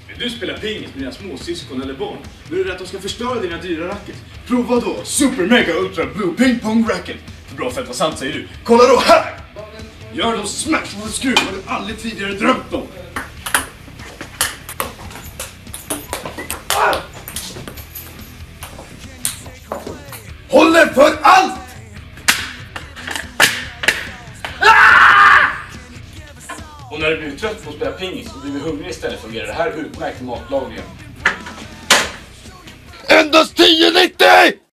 Vill du spela pingis med dina småsyskon eller barn? Nu är det att de ska förstöra dina dyra racket. Prova då Super Mega Ultra Blue Ping Pong Racket. För bra för att vara sant säger du. Kolla då här! Gör de smash och skruv har du aldrig tidigare drömt om. Håller för allt! Och när du blir trött på att spela pingis och blir hungrig istället fungerar det här utmärkt matlagningen. Endast 10,90!